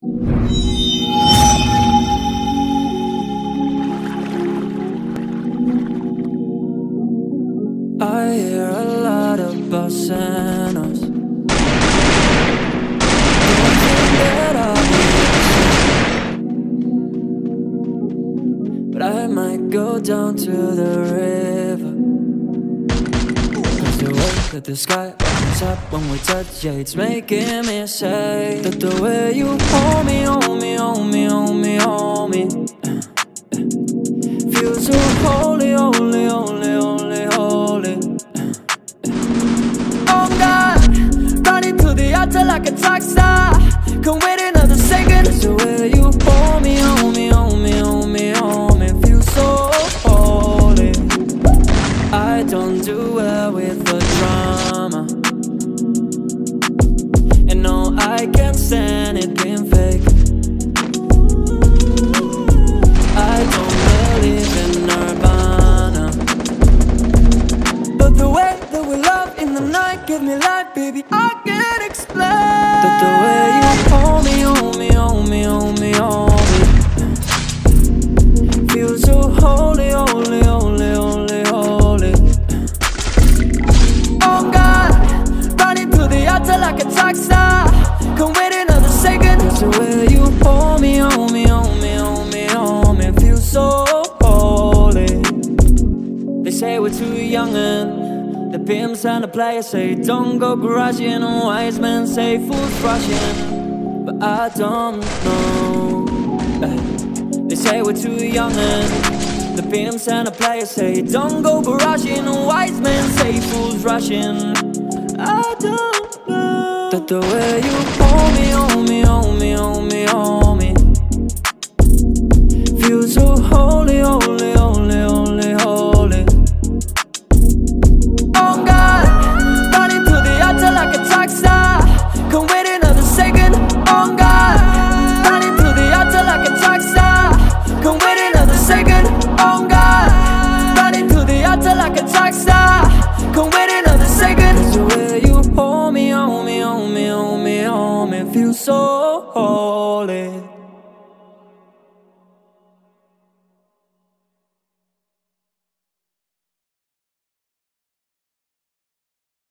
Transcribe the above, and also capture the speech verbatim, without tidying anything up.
I hear a lot about sinners. That I'll be, but I might go down to the river. Cause the way that the sky opens up when we touch, yeah, it's making me say that the way you hold me, hold me, hold me, hold me, hold me feels so holy, holy, holy, holy, holy. Oh God, running to the altar like a track star. Can't wait another second. It's the way you hold me, hold me, hold me, hold me, hold me feels so holy. I don't do well with the drama, and no, I can't stand it being fake. I don't believe in nirvana, but the way that we love in the night give me life, baby, I can't explain. That the way you hold me, hold me, hold me, hold me, hold me feels so holy, holy, holy, holy, holy. Oh God, running to the altar like a track star. Can't wait another second. Cause the way you hold me, hold me, hold me, hold me, hold me feels so holy. They say we're too young and the pimps and the players say don't go garaging, and wise men say fools rushing, but I don't know. They say we're too young and the pimps and the players say don't go barraging, and wise men say fools rushing. I don't know that the way you hold me, hold me, hold me, hold me, hold me feels so holy, holy, holy, holy, holy. Oh God, running to the altar like a track star. Can't wait another second. Oh God, running to the altar like a track star. Can't wait another second. Oh God, running to the altar like a track star. Can't wait another second. Cause the way you hold me, hold me, hold me, hold me, hold me feels so holy.